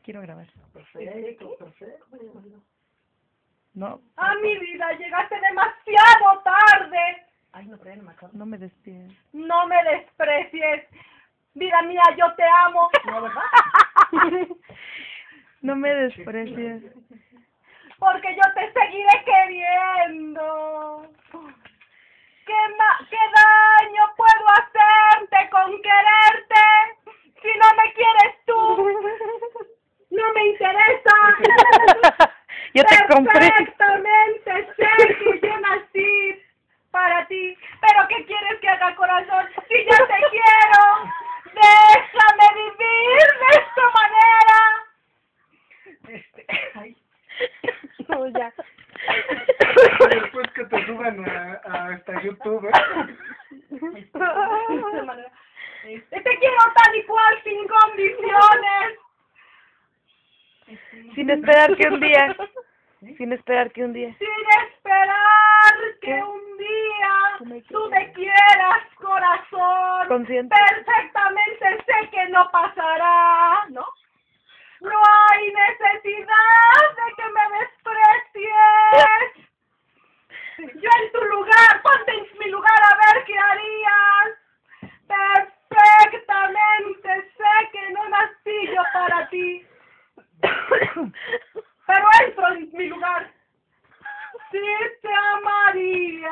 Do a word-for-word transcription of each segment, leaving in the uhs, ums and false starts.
quiero grabar. Perfecto, perfecto. No. ¡Ah, mi vida! ¡Llegaste demasiado tarde! Ay, no, pero ya no me acuerdo. No me despides. No me desprecies. Vida mía, yo te amo. No, ¿verdad? No me desprecies. Porque yo te seguiré queriendo. ¿Qué, ma ¿Qué daño puedo hacerte con quererte si no me quieres tú? No me interesa. Yo te compré. Perfectamente sé que yo nací para ti. Pero ¿qué quieres que haga, corazón? Si yo te quiero, déjame vivir de esta manera. Este, ay. No, ya. Después que te suban a, a hasta YouTube, ¿eh? De esta manera. Este, te quiero tal y cual, sin condiciones. Sin esperar que un día. Sin esperar que un día. Sin esperar que un día tú me quieras, corazón. Consciente. Perfectamente sé que no pasará, ¿no? No hay necesidad de que me desprecies. Yo en tu lugar, ponte en mi lugar a ver qué harías. Perfectamente sé que no nací yo para ti. Pero entro en mi lugar. Sí te amaría.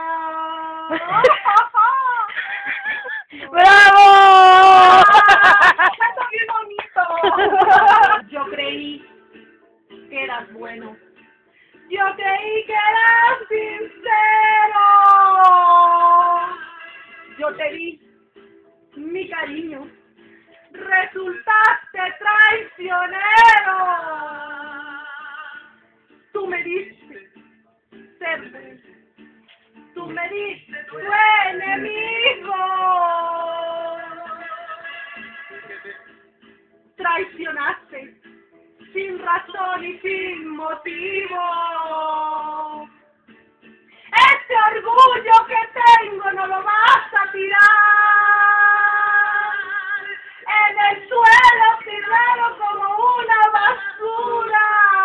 ¡Bravo! ¡Está bien bonito! Yo creí que eras bueno. Yo creí que eras sincero. Yo te di mi cariño. Resultaste traicionero. Tú me diste ser, tú me diste tu enemigo. Traicionaste sin razón y sin motivo. Este orgullo que tengo no lo vas a tirar. En el suelo tirado como una basura.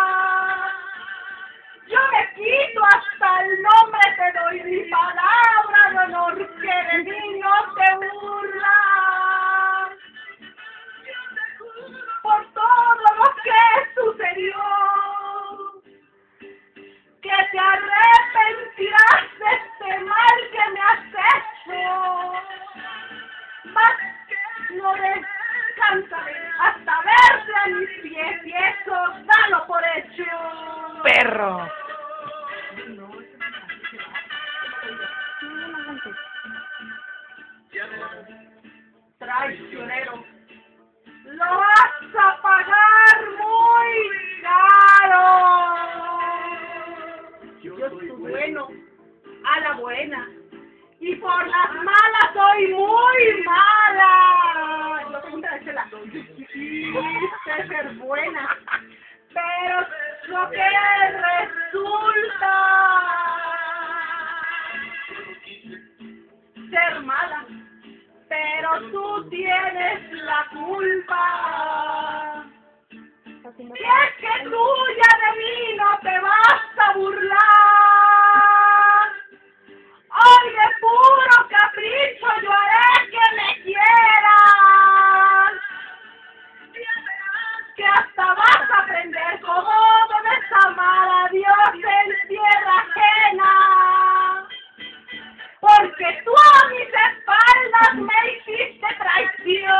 Yo me quito hasta el nombre, te doy mi palabra de honor que de mí no te burlas. Por todo lo que sucedió, que te arrepentirás de este mal que me has hecho. Más no descansaré hasta verte a mis pies y eso dalo por hecho. Perro. Traicionero, lo vas a pagar muy caro. Yo soy bueno, a la buena, y por las malas soy muy mala. Yo pregunto a Chela, quisiste ser buena, pero lo que resulta ser mala. Pero tú tienes la culpa. Y es que tú ya de mí no te vas a burlar. Hoy de puro capricho yo haré que me quieras. Que hasta vas a aprender cómo debes amar a Dios en tierra ajena. Porque tú a mis espaldas me hiciste traición.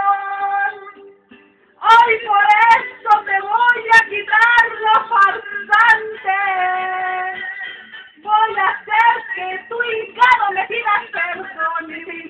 Hoy por eso te voy a quitar lo farsante. Voy a hacer que tu hincado me pidas perdón y sin